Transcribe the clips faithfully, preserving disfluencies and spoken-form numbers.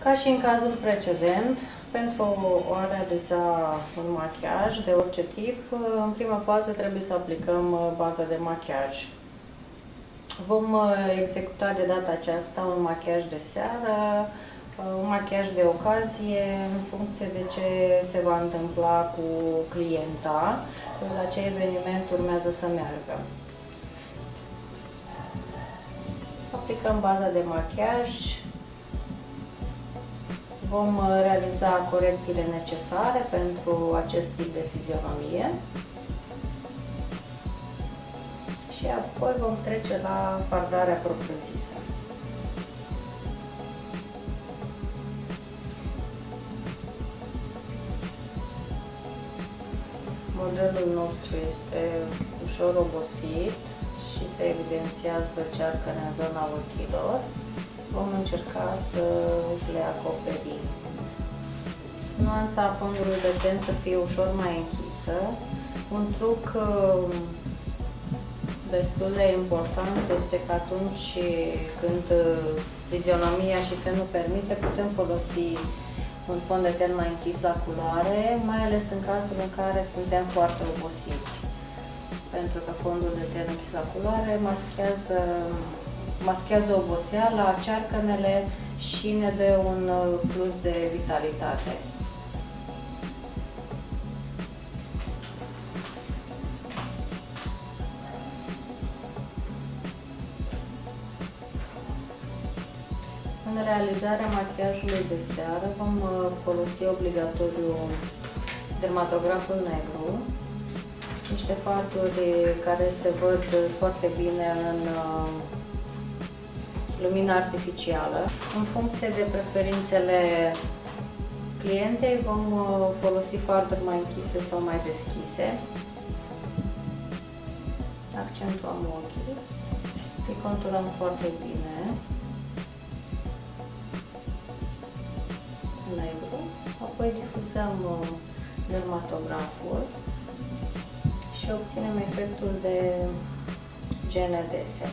Ca și în cazul precedent, pentru a realiza un machiaj de orice tip, în prima fază trebuie să aplicăm baza de machiaj. Vom executa de data aceasta un machiaj de seară, un machiaj de ocazie, în funcție de ce se va întâmpla cu clienta, la ce eveniment urmează să meargă. Aplicăm baza de machiaj, vom realiza corecțiile necesare pentru acest tip de fizionomie și apoi vom trece la fardarea propriu-zisă. Modelul nostru este ușor obosit și se evidențiază cearcăne în zona ochilor. Vom încerca să le acoperim. Nuanța fondului de ten să fie ușor mai închisă. Un truc destul de important este că atunci când fizionomia și tenul permite, putem folosi un fond de ten mai închis la culoare, mai ales în cazul în care suntem foarte obosiți. Pentru că fondul de ten închis la culoare maschează, maschează oboseala, cearcănele și ne dă un plus de vitalitate. În realizarea machiajului de seară vom folosi obligatoriu dermatograful negru, niște farduri care se văd foarte bine în lumina artificială. În funcție de preferințele clientei vom folosi farduri mai închise sau mai deschise. Accentuăm ochii, îi conturăm foarte bine. Negru, apoi difuzăm dermatograful și obținem efectul de gene dese.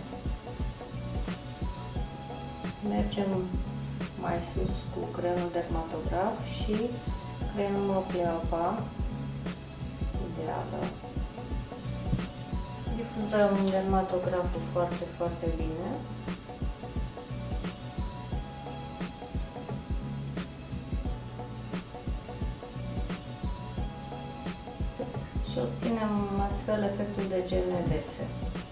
Mergem mai sus cu creionul dermatograf și creăm o pleoapă ideală. Difuzăm dermatograful foarte, foarte bine. Și obținem astfel efectul de gene dese.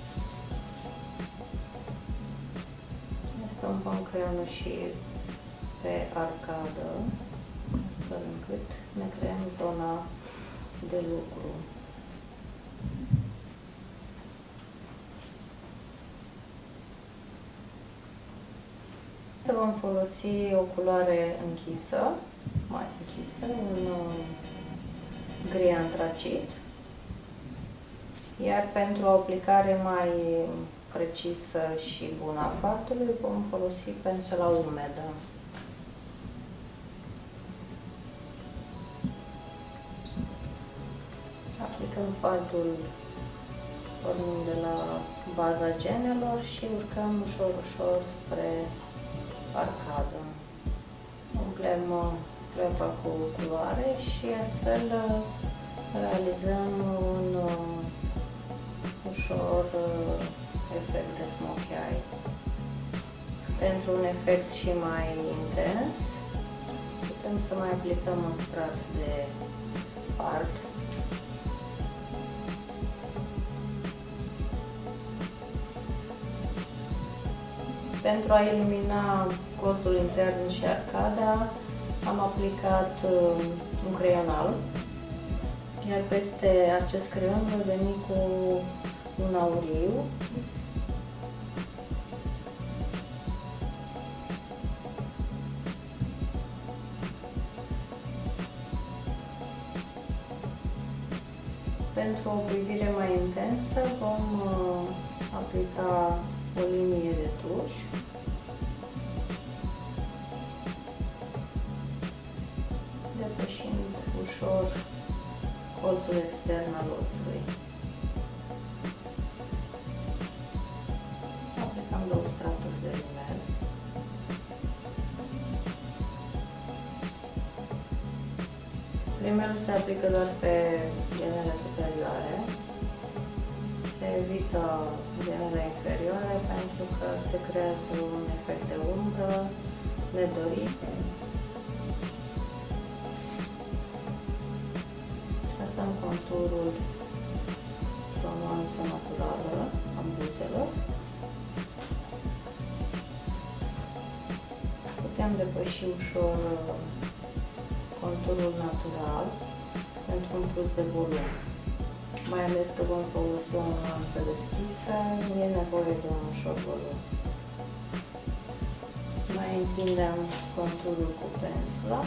Ne stămpăm creionul și pe arcadă, astfel încât ne creăm zona de lucru. Vom folosi o culoare închisă, mai închisă, un gri antracit. Iar pentru o aplicare mai precisă și bună a fardului vom folosi pensula umedă. Aplicăm fardul pornind de la baza genelor și urcăm ușor, ușor spre arcadă. Umplem pleoapa cu culoare și astfel realizăm un ușor efect de smokey eyes. Pentru un efect și mai intens, putem să mai aplicăm un strat de fard. Pentru a elimina colțul intern și arcada, am aplicat un creion alb, iar peste acest creion voi veni cu un auriu. Pentru o privire mai intensă vom aplica o linie de tuș. Depășind ușor colțul extern al ochiului. Aplicăm două straturi de rimel. Primelul se aplică doar pe genele superioare. Se evită genele inferioare pentru că se creează un efect de umbră nedorit. Trasăm conturul într-o nuanță naturală a buzelor. Putem depăși ușor conturul natural pentru un plus de volum. Mai ales că vom folosi o nuanță deschisă, e nevoie de un ușor volum. Mai întindem conturul cu pensula.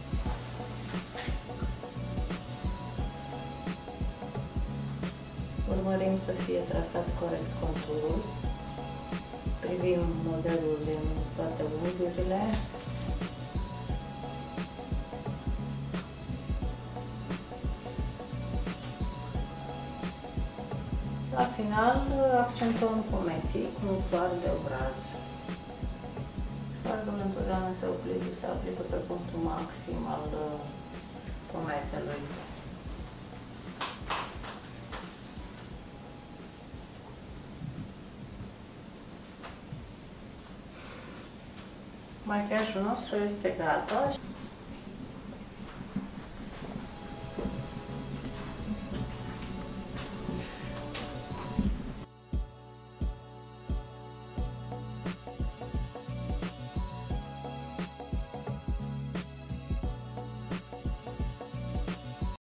Urmărim să fie trasat corect conturul. Privim modelul din toate unghiurile. La final accentuăm pomeții cu un far de obraz. Farul întotdeauna se aplică, se aplică pe punctul maxim al pomețelui. Machiajul nostru este gata.